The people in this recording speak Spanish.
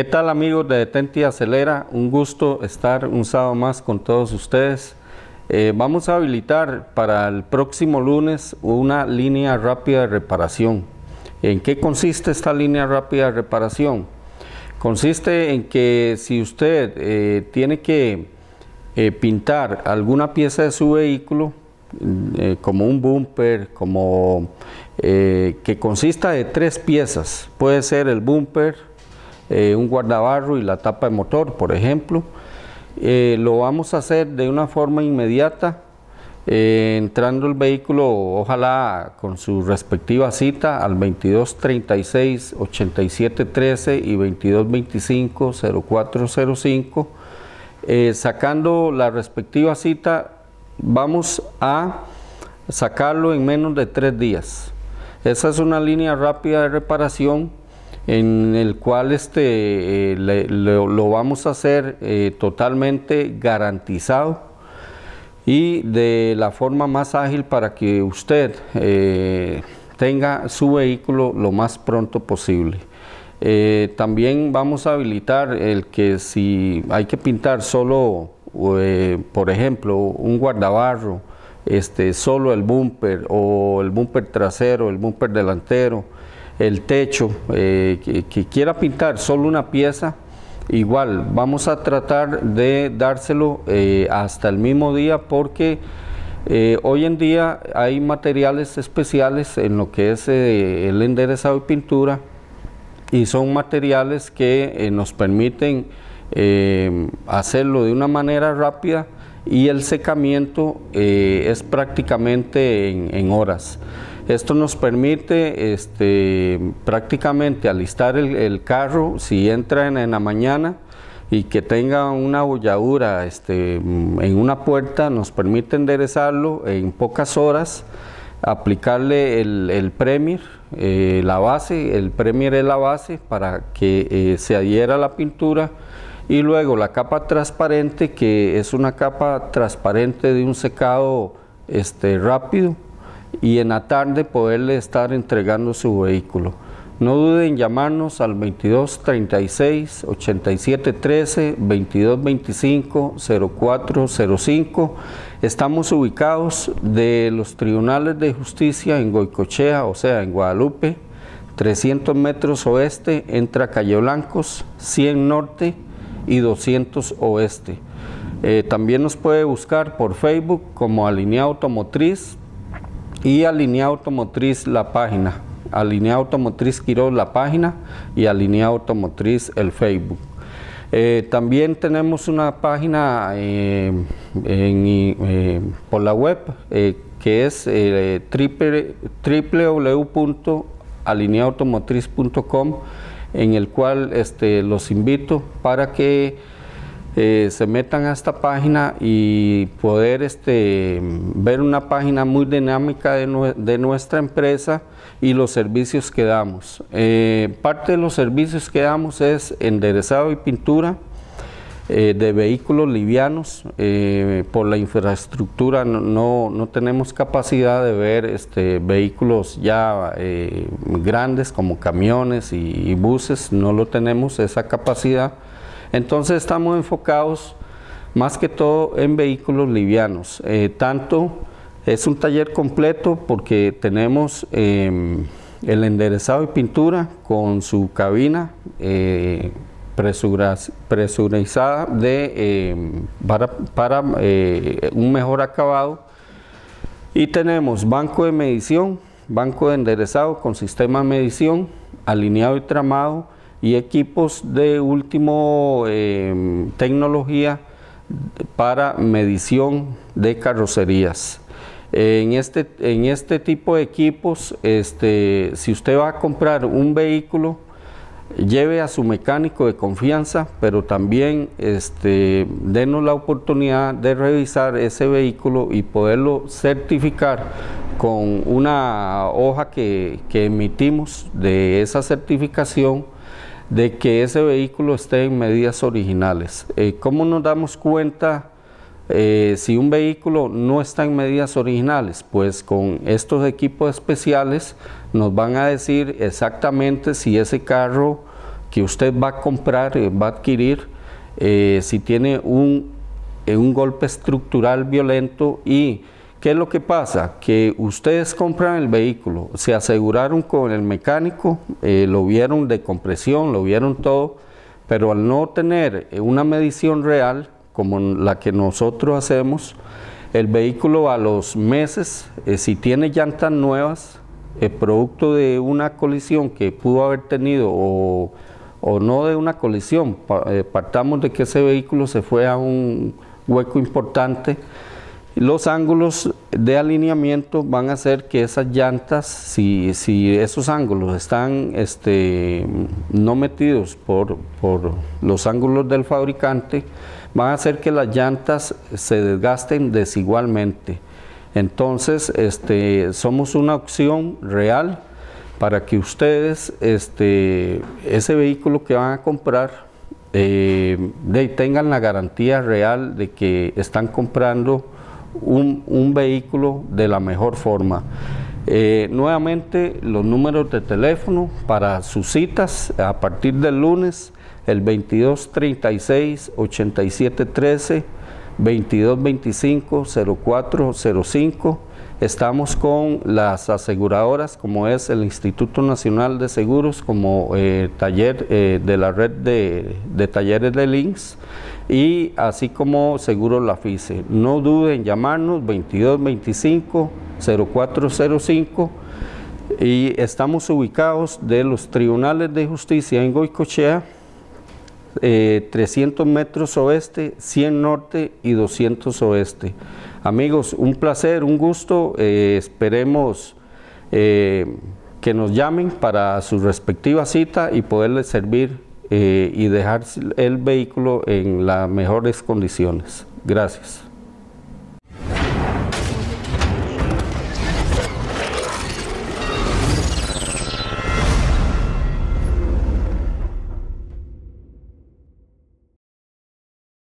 ¿Qué tal, amigos de Detente y Acelera? Un gusto estar un sábado más con todos ustedes. Vamos a habilitar para el próximo lunes una línea rápida de reparación. ¿En qué consiste esta línea rápida de reparación? Consiste en que si usted tiene que pintar alguna pieza de su vehículo, como un bumper, que consista de 3 piezas, puede ser el bumper, un guardabarro y la tapa de motor, por ejemplo. Lo vamos a hacer de una forma inmediata, entrando el vehículo, ojalá con su respectiva cita, al 2236-8713 y 2225-0405. Sacando la respectiva cita, vamos a sacarlo en menos de 3 días. Esa es una línea rápida de reparación en el cual lo vamos a hacer totalmente garantizado y de la forma más ágil para que usted tenga su vehículo lo más pronto posible. También vamos a habilitar el que si hay que pintar solo, por ejemplo, un guardabarro, solo el bumper o el bumper trasero, el bumper delantero, el techo, que quiera pintar solo una pieza, igual vamos a tratar de dárselo hasta el mismo día, porque hoy en día hay materiales especiales en lo que es el enderezado y pintura, y son materiales que nos permiten hacerlo de una manera rápida, y el secamiento es prácticamente en horas. Esto nos permite prácticamente alistar el carro si entra en la mañana y que tenga una bolladura en una puerta, nos permite enderezarlo en pocas horas, aplicarle el Premier, la base. El Premier es la base para que se adhiera a la pintura, y luego la capa transparente, que es una capa transparente de un secado rápido, y en la tarde poderle estar entregando su vehículo. No duden en llamarnos al 2236-8713, 2225-0405. Estamos ubicados de los Tribunales de Justicia en Goicoechea, o sea, en Guadalupe, 300 metros oeste, entre Calle Blancos, 100 norte y 200 oeste. También nos puede buscar por Facebook como Alineado Automotriz, y Alineado Automotriz la página, Alineado Automotriz Quiroz la página, y Alineado Automotriz el Facebook. También tenemos una página por la web, que es www.alineadoautomotriz.com, en el cual los invito para que se metan a esta página y poder ver una página muy dinámica de nuestra empresa y los servicios que damos. Parte de los servicios que damos es enderezado y pintura de vehículos livianos. Por la infraestructura no tenemos capacidad de ver vehículos ya grandes como camiones y buses, no lo tenemos esa capacidad. Entonces estamos enfocados más que todo en vehículos livianos. Tanto es un taller completo porque tenemos el enderezado y pintura con su cabina presurizada para un mejor acabado, y tenemos banco de medición, banco de enderezado con sistema de medición, alineado y tramado, y equipos de último tecnología para medición de carrocerías. En este tipo de equipos, si usted va a comprar un vehículo, lleve a su mecánico de confianza, pero también denos la oportunidad de revisar ese vehículo y poderlo certificar con una hoja que emitimos de esa certificación, de que ese vehículo esté en medidas originales. ¿Cómo nos damos cuenta si un vehículo no está en medidas originales? Pues con estos equipos especiales nos van a decir exactamente si ese carro que usted va a comprar, va a adquirir, si tiene un golpe estructural violento. ¿Y qué es lo que pasa? Que ustedes compran el vehículo, se aseguraron con el mecánico, lo vieron de compresión, lo vieron todo, pero al no tener una medición real como la que nosotros hacemos, el vehículo a los meses, si tiene llantas nuevas, producto de una colisión que pudo haber tenido o no de una colisión, partamos de que ese vehículo se fue a un hueco importante, los ángulos de alineamiento van a hacer que esas llantas, si esos ángulos están no metidos por los ángulos del fabricante, van a hacer que las llantas se desgasten desigualmente. Entonces, somos una opción real para que ustedes, ese vehículo que van a comprar, tengan la garantía real de que están comprando un vehículo de la mejor forma. Nuevamente, los números de teléfono para sus citas a partir del lunes, el 2236-8713, 2225-0405. Estamos con las aseguradoras, como es el Instituto Nacional de Seguros, como taller de la red de talleres de Links, y así como Seguros La FICE. No duden en llamarnos, 2225-0405, y estamos ubicados de los Tribunales de Justicia en Goicoechea, 300 metros oeste, 100 norte y 200 oeste. Amigos, un placer, un gusto, esperemos que nos llamen para su respectiva cita y poderles servir y dejar el vehículo en las mejores condiciones. Gracias.